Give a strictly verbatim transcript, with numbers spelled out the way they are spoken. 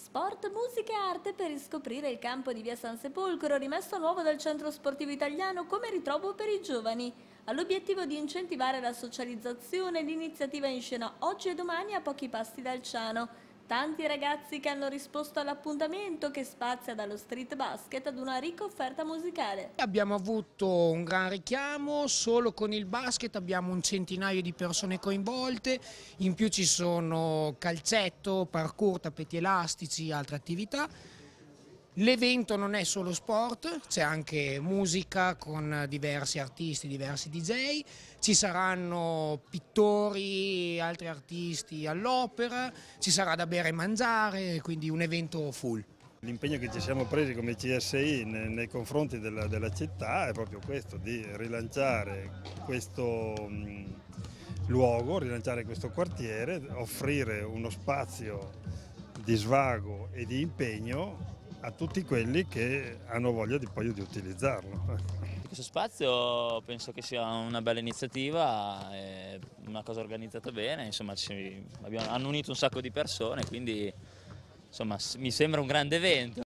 Sport, musica e arte per riscoprire il campo di via San Sepolcro, rimesso a nuovo dal Centro Sportivo Italiano come ritrovo per i giovani. Ha l'obiettivo di incentivare la socializzazione, l'iniziativa in scena oggi e domani a pochi passi dal Ciano. Tanti ragazzi che hanno risposto all'appuntamento che spazia dallo street basket ad una ricca offerta musicale. Abbiamo avuto un gran richiamo, solo con il basket abbiamo un centinaio di persone coinvolte, in più ci sono calcetto, parkour, tappeti elastici, altre attività. L'evento non è solo sport, c'è anche musica con diversi artisti, diversi D J, ci saranno pittori, altri artisti all'opera, ci sarà da bere e mangiare, quindi un evento full. L'impegno che ci siamo presi come C S I nei, nei confronti della, della città è proprio questo, di rilanciare questo mh, luogo, rilanciare questo quartiere, offrire uno spazio di svago e di impegno a tutti quelli che hanno voglia di, poi di utilizzarlo. Questo spazio penso che sia una bella iniziativa, è una cosa organizzata bene, insomma ci, abbiamo, hanno unito un sacco di persone, quindi insomma mi sembra un grande evento.